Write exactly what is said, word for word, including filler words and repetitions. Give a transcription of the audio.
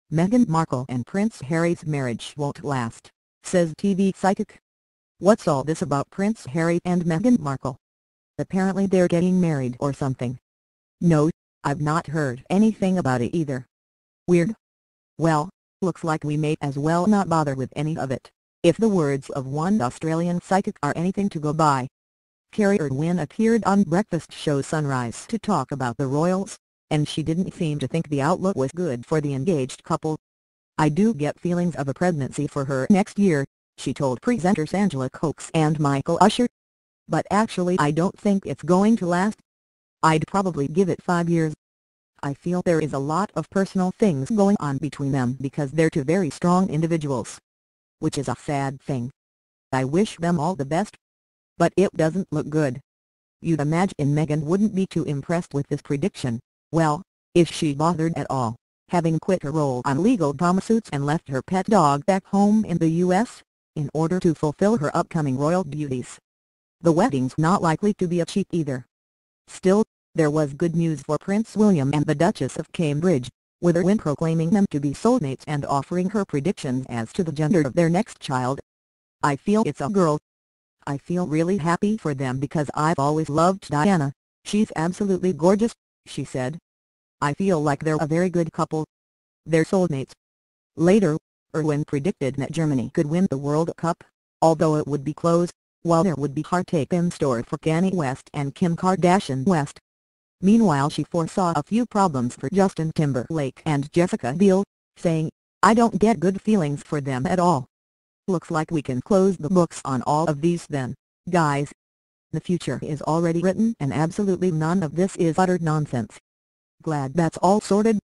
Meghan Markle and Prince Harry's marriage won't last, says T V psychic. What's all this about Prince Harry and Meghan Markle? Apparently they're getting married or something. No, I've not heard anything about it either. Weird. Well, looks like we may as well not bother with any of it, if the words of one Australian psychic are anything to go by. Carrie Irwin appeared on breakfast show Sunrise to talk about the royals, and she didn't seem to think the outlook was good for the engaged couple. "I do get feelings of a pregnancy for her next year," she told presenters Angela Cox and Michael Usher. "But actually I don't think it's going to last. I'd probably give it five years. I feel there is a lot of personal things going on between them because they're two very strong individuals. Which is a sad thing. I wish them all the best. But it doesn't look good." You'd imagine Meghan wouldn't be too impressed with this prediction. Well, if she bothered at all, having quit her role on legal drama Suits and left her pet dog back home in the U S, in order to fulfill her upcoming royal duties. The wedding's not likely to be a cheap either. Still, there was good news for Prince William and the Duchess of Cambridge, with Irwin proclaiming them to be soulmates and offering her predictions as to the gender of their next child. "I feel it's a girl. I feel really happy for them because I've always loved Diana. She's absolutely gorgeous," she said. "I feel like they're a very good couple. They're soulmates." Later, Irwin predicted that Germany could win the World Cup, although it would be close, while there would be heartache in store for Kanye West and Kim Kardashian West. Meanwhile, she foresaw a few problems for Justin Timberlake and Jessica Biel, saying, "I don't get good feelings for them at all. Looks like we can close the books on all of these then, guys. The future is already written and absolutely none of this is utter nonsense. Glad that's all sorted."